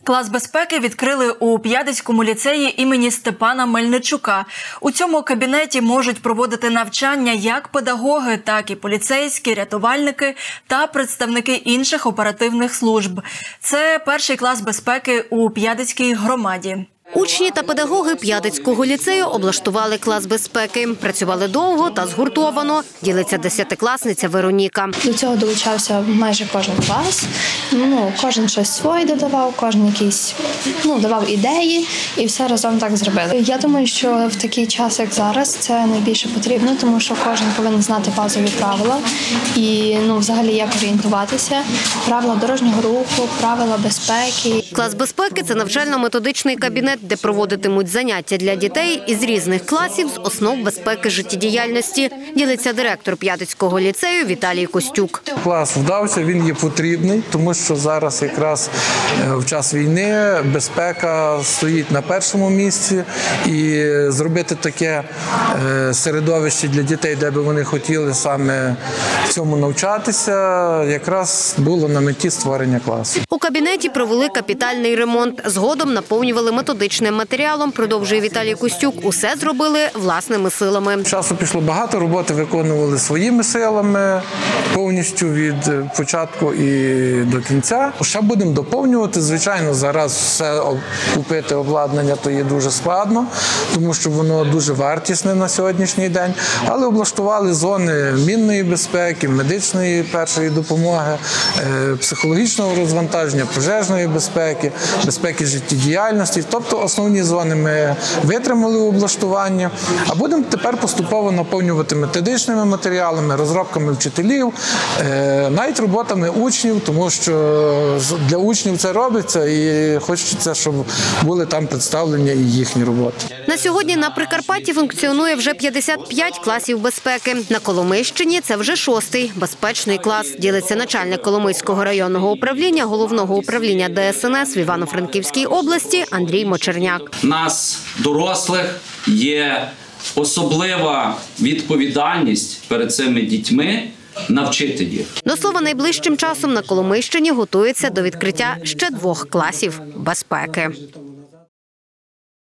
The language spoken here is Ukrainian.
Клас безпеки відкрили у П'ядицькому ліцеї імені Степана Мельничука. У цьому кабінеті можуть проводити навчання як педагоги, так і поліцейські, рятувальники та представники інших оперативних служб. Це перший клас безпеки у П'ядицькій громаді. Учні та педагоги П'ядицького ліцею облаштували клас безпеки. Працювали довго та згуртовано, ділиться 10-класниця Вероніка. До цього долучався майже кожен клас. Кожен щось своє додавав, кожен якісь давав ідеї і все разом так зробили. Я думаю, що в такий час, як зараз, це найбільше потрібно, тому що кожен повинен знати базові правила і взагалі як орієнтуватися, правила дорожнього руху, правила безпеки. Клас безпеки – це навчально-методичний кабінет, де проводитимуть заняття для дітей із різних класів з основ безпеки життєдіяльності, ділиться директор П'ядицького ліцею Віталій Костюк. Клас вдався, він є потрібний, тому що зараз якраз в час війни безпека стоїть на першому місці, і зробити таке середовище для дітей, де би вони хотіли саме цьому навчатися, якраз було на меті створення класу. У кабінеті провели капітальний ремонт, згодом наповнювали методичним матеріалом, продовжує Віталій Костюк. Усе зробили власними силами. Часу пішло багато, роботи виконували своїми силами, повністю від початку і до кінця. Ще будемо доповнювати. Звичайно, зараз все купити обладнання то є дуже складно, тому що воно дуже вартісне на сьогоднішній день. Але облаштували зони мінної безпеки, медичної першої допомоги, психологічного розвантаження, пожежної безпеки, безпеки життєдіяльності. Тобто основні зони ми витримали у облаштуванні, а будемо тепер поступово наповнювати методичними матеріалами, розробками вчителів, навіть роботами учнів, тому що для учнів це робиться і хочеться, щоб були там представлені і їхні роботи. На сьогодні на Прикарпатті функціонує вже 55 класів безпеки. На Коломийщині це вже 6-й безпечний клас, ділиться начальник Коломийського районного управління Головного управління ДСНС в Івано-Франківській області Андрій Мочерняк. Нас, дорослих, є особлива відповідальність перед цими дітьми навчити їх. До слова, найближчим часом на Коломийщині готується до відкриття ще 2 класів безпеки.